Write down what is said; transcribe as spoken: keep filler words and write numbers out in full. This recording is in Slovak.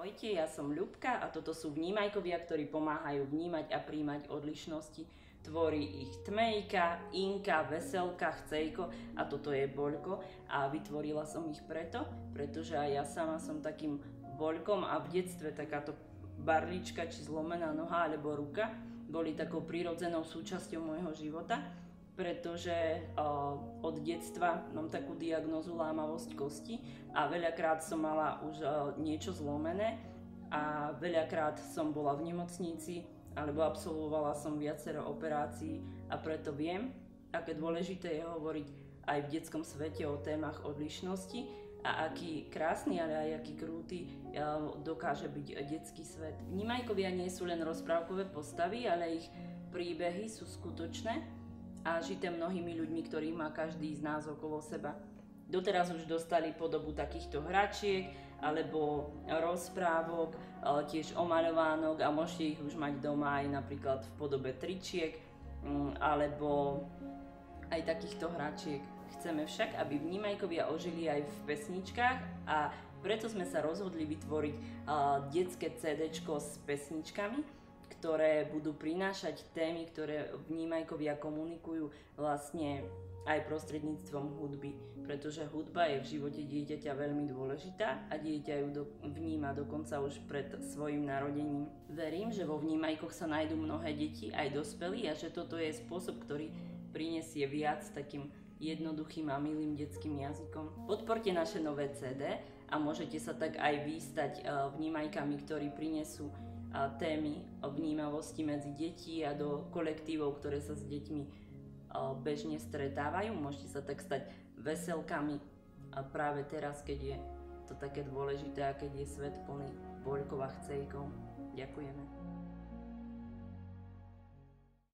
Ahojte, ja som Ľubka a toto sú vnímajkovia, ktorí pomáhajú vnímať a príjmať odlišnosti. Tvorí ich Tmejka, Inka, Veselka, Chcejko a toto je Boľko a vytvorila som ich preto, pretože aj ja sama som takým Boľkom a v detstve takáto barlička či zlomená noha alebo ruka boli takou prirodzenou súčasťou môjho života, pretože uh, od detstva mám takú diagnózu lámavosť kosti a veľakrát som mala už uh, niečo zlomené a veľakrát som bola v nemocnici alebo absolvovala som viacero operácií a preto viem, aké dôležité je hovoriť aj v detskom svete o témach odlišnosti a aký krásny, ale aj aký krúty uh, dokáže byť detský svet. Vnímajkovia nie sú len rozprávkové postavy, ale ich príbehy sú skutočné a žité mnohými ľuďmi, ktorých má každý z nás okolo seba. Doteraz už dostali podobu takýchto hračiek alebo rozprávok, tiež omaľovánok a môžete ich už mať doma aj napríklad v podobe tričiek alebo aj takýchto hračiek. Chceme však, aby vnímajkovia ožili aj v pesničkách a preto sme sa rozhodli vytvoriť detské cédéčko s pesničkami, ktoré budú prinášať témy, ktoré vnímajkovia komunikujú vlastne aj prostredníctvom hudby, pretože hudba je v živote dieťaťa veľmi dôležitá a dieťa ju do, vníma dokonca už pred svojim narodením. Verím, že vo vnímajkoch sa nájdú mnohé deti, aj dospelí a že toto je spôsob, ktorý prinesie viac takým jednoduchým a milým detským jazykom. Podporte naše nové cé dé a môžete sa tak aj vystať vnímajkami, ktorí prinesú témy o vnímavosti medzi detí a do kolektívov, ktoré sa s deťmi bežne stretávajú. Môžete sa tak stať veselkami a práve teraz, keď je to také dôležité a keď je svet plný Boľkov a Chcejkov. Ďakujeme.